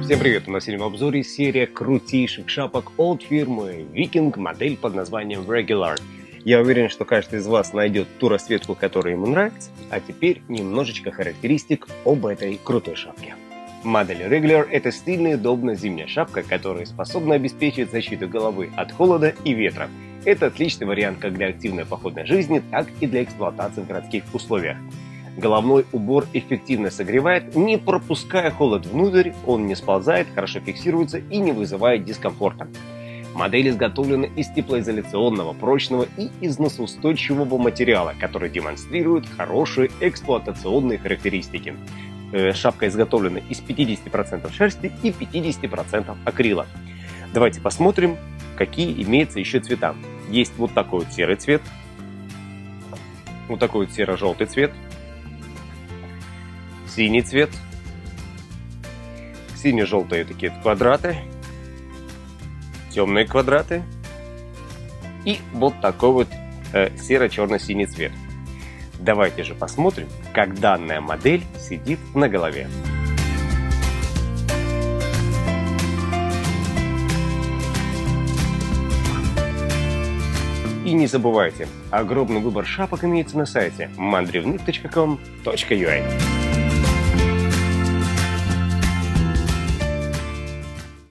Всем привет! У нас сегодня в обзоре серия крутейших шапок от фирмы Viking, модель под названием Regular. Я уверен, что каждый из вас найдет ту расцветку, которая ему нравится. А теперь немножечко характеристик об этой крутой шапке. Модель Regular – это стильная и удобная зимняя шапка, которая способна обеспечить защиту головы от холода и ветра. Это отличный вариант как для активной походной жизни, так и для эксплуатации в городских условиях. Головной убор эффективно согревает, не пропуская холод внутрь, он не сползает, хорошо фиксируется и не вызывает дискомфорта. Модель изготовлена из теплоизоляционного, прочного и износоустойчивого материала, который демонстрирует хорошие эксплуатационные характеристики. Шапка изготовлена из 50% шерсти и 50% акрила. Давайте посмотрим, какие имеются еще цвета. Есть вот такой вот серый цвет, вот такой вот серо-желтый цвет, синий цвет, сине-желтые такие квадраты, темные квадраты и вот такой вот серо-черно-синий цвет. Давайте же посмотрим, как данная модель сидит на голове. И не забывайте, огромный выбор шапок имеется на сайте mandrivnik.com.ua.